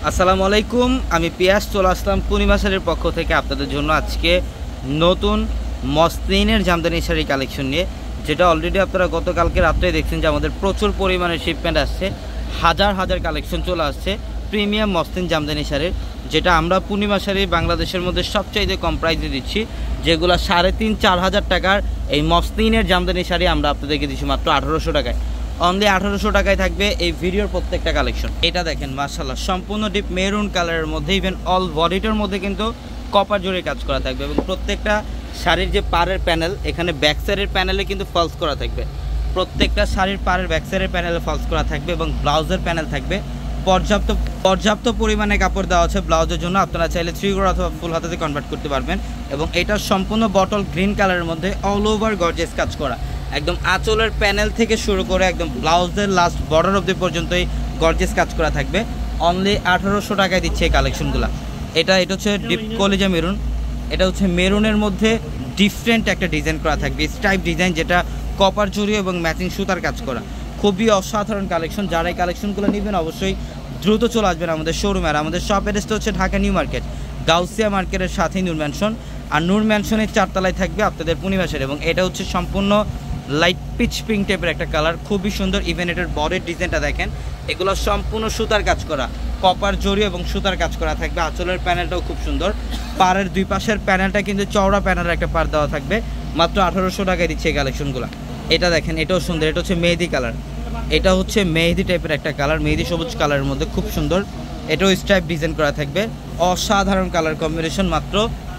আসসালামু আলাইকুম, আমি পিয়াস চলে আসলাম পূর্ণিমা শাড়ির পক্ষ থেকে আপনাদের জন্য আজকে নতুন মসলিনের জামদানি শাড়ি কালেকশন নিয়ে, যেটা অলরেডি আপনারা গতকালকে রাত্রে দেখছেন যে আমাদের প্রচুর পরিমাণে শিপমেন্ট আসছে। হাজার হাজার কালেকশন চলে আসছে প্রিমিয়াম মসলিন জামদানি শাড়ির, যেটা আমরা পূর্ণিমা শাড়ি বাংলাদেশের মধ্যে সবচাইতে কম প্রাইসে দিচ্ছি, যেগুলো 3,500-4,000 টাকার এই মসলিনের জামদানি শাড়ি আমরা আপনাদেরকে দিচ্ছি মাত্র 1800 টাকায়। অনলি 1800 টাকায় থাকবে এই ভিডিওর প্রত্যেকটা কালেকশন। এটা দেখেন মাশাআল্লাহ, সম্পূর্ণ ডিপ মেরুন কালারের মধ্যে, ইভেন অল বডিটার মধ্যে কিন্তু কপার জড়ি কাজ করা থাকবে এবং প্রত্যেকটা শাড়ির যে পাড়ের প্যানেল, এখানে ব্যাক সাইডের প্যানেলে কিন্তু ফলস করা থাকবে। প্রত্যেকটা শাড়ির পাড়ের ব্যাক সাইডের প্যানেলে ফলস করা থাকবে এবং ব্লাউজের প্যানেল থাকবে। পর্যাপ্ত পরিমাণে কাপড় দেওয়া আছে ব্লাউজের জন্য, আপনারা চাইলে 3/4 অথবা ফুল হাতাতে কনভার্ট করতে পারবেন। এবং এটা সম্পূর্ণ বটল গ্রিন কালারের মধ্যে অল ওভার গর্জিয়াস কাজ করা, একদম আঁচলের প্যানেল থেকে শুরু করে একদম ব্লাউজের লাস্ট বর্ডার অবধি পর্যন্তই গর্জিয়াস কাজ করা থাকবে। অনলি 1800 টাকায় দিচ্ছে এই কালেকশনগুলো। এটা হচ্ছে ডিপ কলিজা মেরুন। এটা হচ্ছে মেরুনের মধ্যে ডিফারেন্ট একটা ডিজাইন করা থাকবে, স্ট্রাইপ ডিজাইন, যেটা কপার জড়ি এবং ম্যাচিং সুতার কাজ করা। খুবই অসাধারণ কালেকশন। যারা এই কালেকশনগুলো নেবেন অবশ্যই দ্রুত চলে আসবেন আমাদের শোরুমে। আর আমাদের শপ অ্যাড্রেসটা হচ্ছে ঢাকা নিউ মার্কেট, গাউসিয়া মার্কেটের সাথেই নূর ম্যানশন। আর নূর ম্যানশনের 4 তলায় থাকবে আপনাদের পূর্ণিমা শাড়ি। এবং এটা হচ্ছে সম্পূর্ণ লাইট পিচ পিঙ্ক টাইপের একটা কালার, খুবই সুন্দর। ইভেন এটার বডির ডিজাইনটা দেখেন, এগুলো সম্পূর্ণ সুতার কাজ করা, কপার জড়ি এবং সুতার কাজ করা থাকবে। আঁচলের প্যানেলটাও খুব সুন্দর। পাড়ের দুই পাশের প্যানেলটা কিন্তু চওড়া প্যানেলের একটা পাড় দেওয়া থাকবে। মাত্র 1800 টাকায় দিচ্ছে এই কালেকশনগুলো। এটা দেখেন, এটাও সুন্দর। এটা হচ্ছে মেহেদি কালার, এটা হচ্ছে মেহেদি টাইপের একটা কালার, মেহেদি সবুজ কালারের মধ্যে খুব সুন্দর। এটাও স্ট্রাইপ ডিজাইন করা থাকবে, অসাধারণ কালার কম্বিনেশন। মাত্র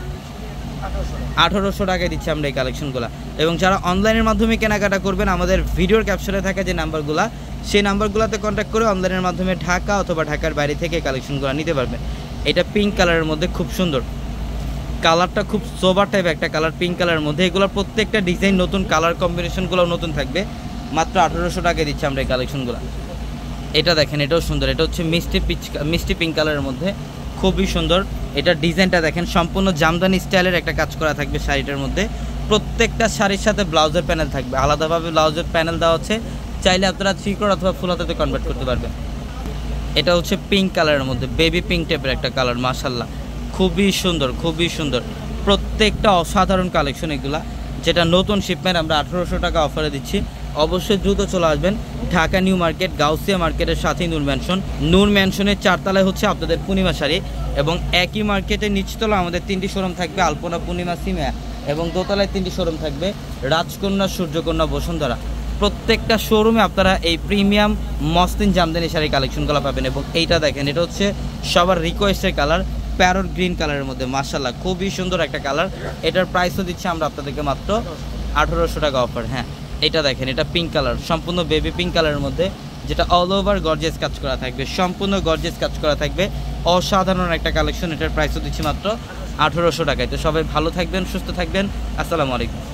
1800 টাকায় দিচ্ছি আমরা এই কালেকশনগুলো। এবং যারা অনলাইনের মাধ্যমে কেনাকাটা করবেন, আমাদের ভিডিওর ক্যাপশনে থাকা যে নাম্বারগুলো, সেই নাম্বারগুলোতে কন্ট্যাক্ট করে অনলাইনের মাধ্যমে ঢাকা অথবা ঢাকার বাইরে থেকে এই কালেকশনগুলো নিতে পারবেন। এটা পিঙ্ক কালারের মধ্যে খুব সুন্দর, কালারটা খুব সোবার টাইপ একটা কালার, পিঙ্ক কালারের মধ্যে। এগুলোর প্রত্যেকটা ডিজাইন নতুন, কালার কম্বিনেশনগুলো নতুন থাকবে। মাত্র 1800 টাকায় দিচ্ছি আমরা এই কালেকশনগুলো। এটা দেখেন, এটাও সুন্দর। এটা হচ্ছে মিষ্টি পিঙ্ক কালারের মধ্যে, খুবই সুন্দর। এটা ডিজাইনটা দেখেন, সম্পূর্ণ জামদানি স্টাইলের একটা কাজ করা থাকবে শাড়িটার মধ্যে। প্রত্যেকটা শাড়ির সাথে ব্লাউজের প্যানেল থাকবে, আলাদাভাবে ব্লাউজের প্যানেল দেওয়া হচ্ছে। চাইলে আপনারা 3/4 অথবা ফুল হাতাতে কনভার্ট করতে পারবেন। এটা হচ্ছে পিঙ্ক কালারের মধ্যে, বেবি পিঙ্ক টাইপের একটা কালার, মাশাআল্লাহ খুবই সুন্দর, খুবই সুন্দর। প্রত্যেকটা অসাধারণ কালেকশন এগুলা, যেটা নতুন শিপমেন্ট আমরা 1800 টাকা অফারে দিচ্ছি। অবশ্যই দ্রুত চলে আসবেন ঢাকা নিউ মার্কেট, গাউসিয়া মার্কেটের সাথেই নূর ম্যানশন। নূর ম্যানশনের 4 তলায় হচ্ছে আপনাদের পূর্ণিমা শাড়ি। এবং একই মার্কেটের নিচতলা আমাদের 3টি শোরুম থাকবে, আলপনা, পূর্ণিমা, সিমিয়া। এবং দোতলায় 3টি শোরুম থাকবে, রাজকন্যা, সূর্যকন্যা, বসুন্ধরা। প্রত্যেকটা শোরুমে আপনারা এই প্রিমিয়াম মসলিন জামদানি শাড়ি কালেকশনগুলো পাবেন। এবং এইটা দেখেন, এটা হচ্ছে সবার রিকোয়েস্টের কালার, প্যারট গ্রিন কালারের মধ্যে, মাশাআল্লাহ খুবই সুন্দর একটা কালার। এটার প্রাইসও দিচ্ছে আমরা আপনাদেরকে মাত্র 1800 টাকা অফার। হ্যাঁ, এটা দেখেন, এটা পিঙ্ক কালার, সম্পূর্ণ বেবি পিঙ্ক কালারের মধ্যে, যেটা অল ওভার গর্জিয়াস কাজ করা থাকবে, সম্পূর্ণ গর্জিয়াস কাজ করা থাকবে। অসাধারণ একটা কালেকশন। এটার প্রাইসও দিচ্ছি মাত্র 1800 টাকায়। তো সবাই ভালো থাকবেন, সুস্থ থাকবেন। আসসালামু আলাইকুম।